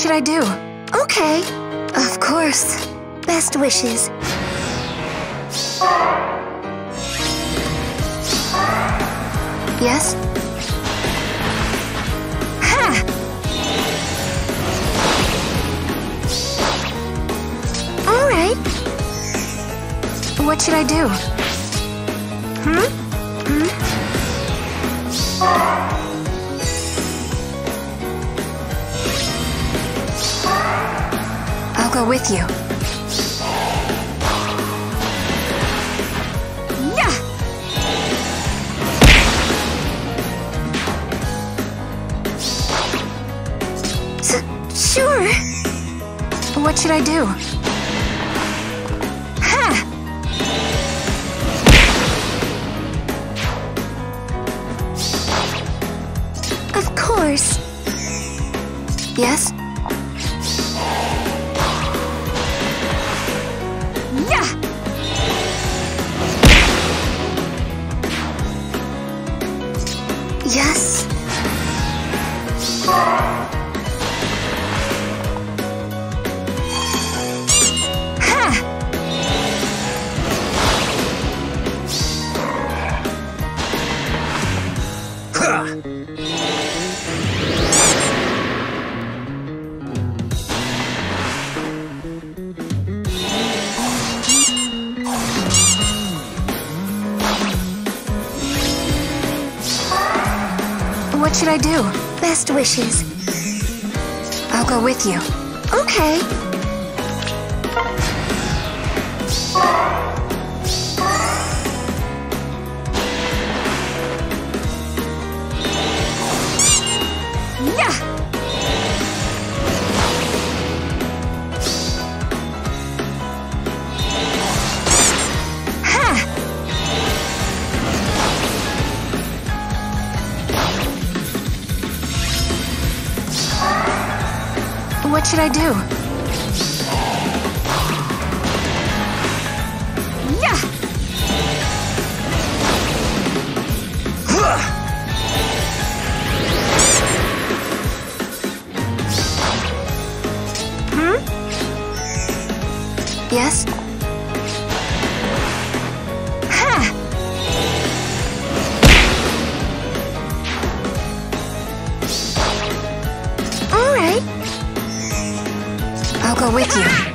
should I do? Okay. Of course. Best wishes. Yes? Ha! All right. What should I do? I'll go with you. Yeah! Sure. What should I do? Ha! Of course. Yes? Yeah! Yes. What should I do? Best wishes. I'll go with you. Okay. Yeah! Ha! What should I do? Yeah! Yes? Ha! All right. I'll go with you.